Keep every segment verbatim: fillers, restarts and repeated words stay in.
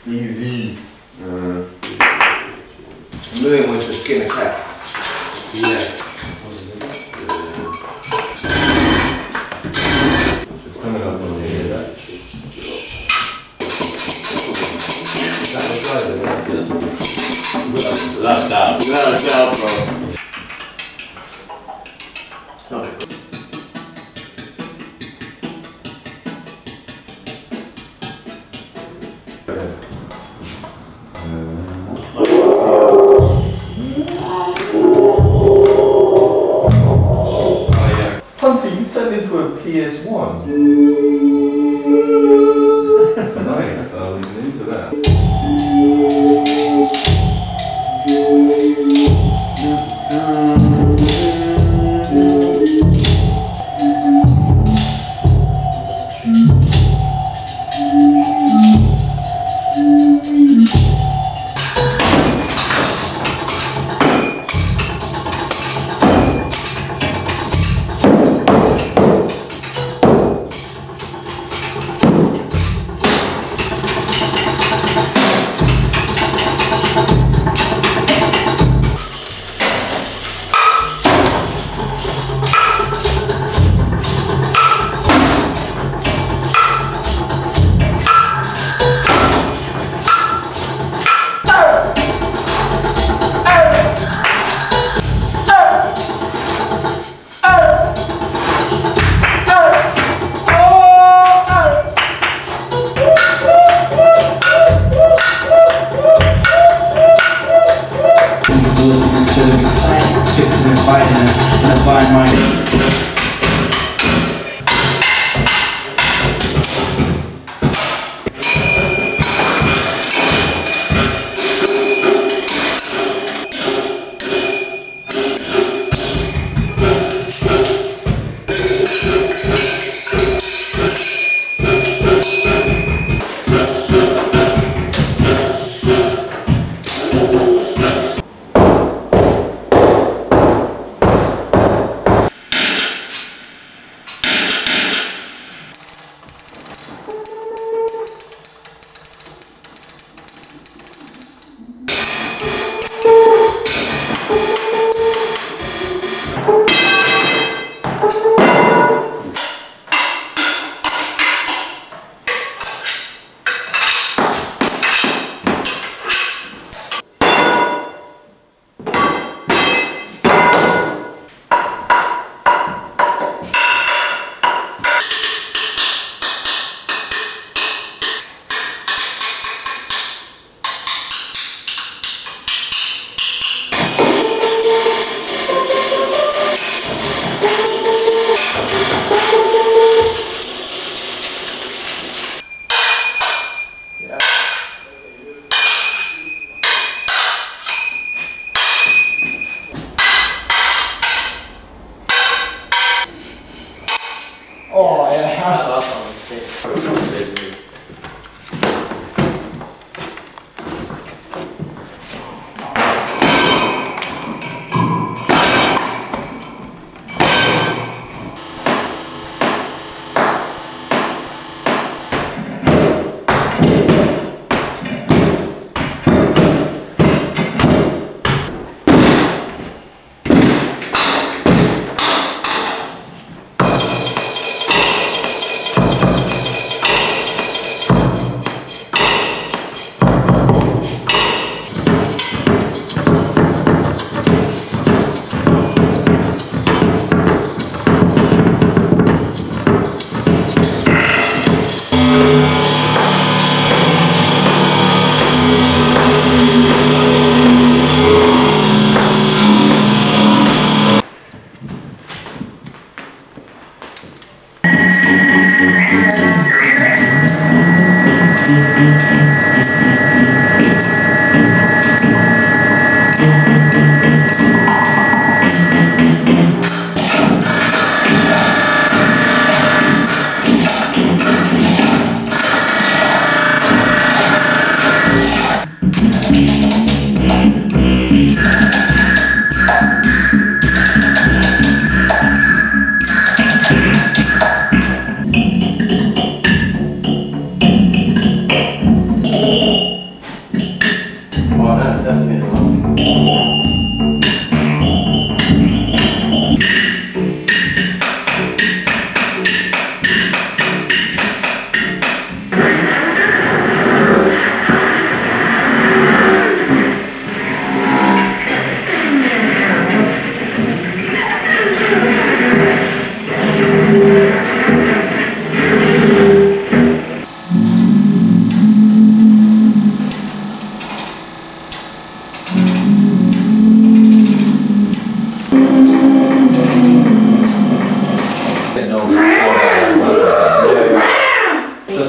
Easy. Uh, Learn with the skin attack. Yeah. It's coming up on the head, right? Without a doubt. Without a doubt, bro. Hunty, you've turned into a P S one. That's nice, I'll leave into that.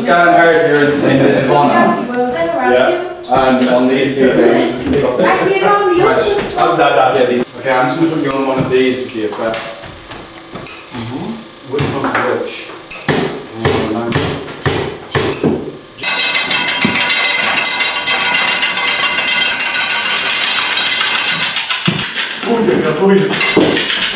Skye and Harald here in this one. Yeah. And on these two things, pick up this. Actually, on the Right. other. Oh, that, that, yeah, these. Okay, I'm just going to put you on one of these with the effects. Mm-hmm. Which one's which? Oh, yeah, oh, yeah.